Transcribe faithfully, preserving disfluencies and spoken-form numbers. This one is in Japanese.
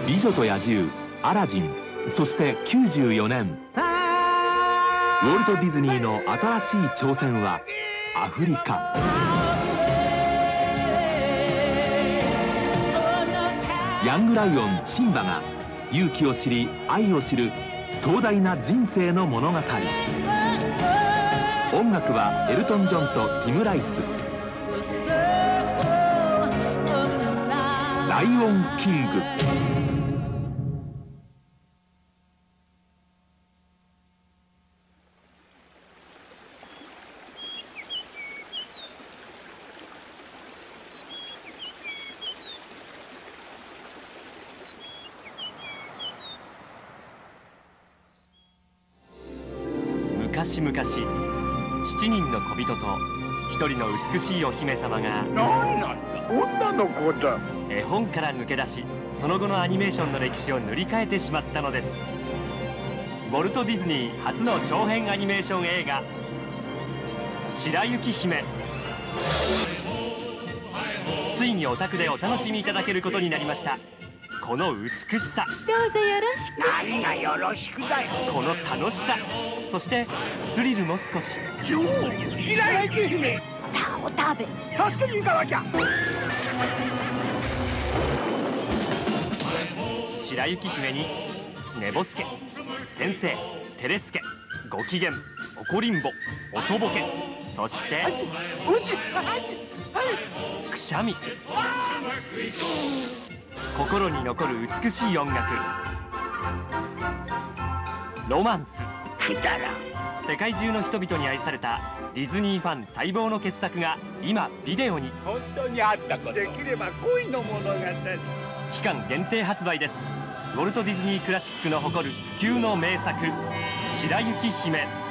美女と野獣、アラジン、そしてきゅうじゅうよねん、ウォルト・ディズニーの新しい挑戦はアフリカ。ヤングライオンシンバが勇気を知り愛を知る壮大な人生の物語。音楽はエルトン・ジョンとティム・ライス。ライオンキング。 昔々、七人の小人と一人の美しいお姫様が何なんだ、女の子だ。 絵本から抜け出し、その後のアニメーションの歴史を塗り替えてしまったのです。ウォルト・ディズニー初の長編アニメーション映画「白雪姫」。ついにお宅でお楽しみいただけることになりました。この美しさ、 どうぞよろしく。 何がよろしくだよ。 この楽しさ、そしてスリルも少し。 よう、白雪姫。 さあ、お食べ。 助けに行かなきゃ。 白雪姫に寝ぼすけ、先生、テレスケ、ご機嫌、怒りんぼ、おとぼけ、そしてくしゃみ。心に残る美しい音楽、ロマンス。 くだらん。 世界中の人々に愛されたディズニーファン待望の傑作が今ビデオに。 本当にあったこと。できれば恋の物語。 期間限定発売です。ウォルト・ディズニー・クラシックの誇る不朽の名作「白雪姫」。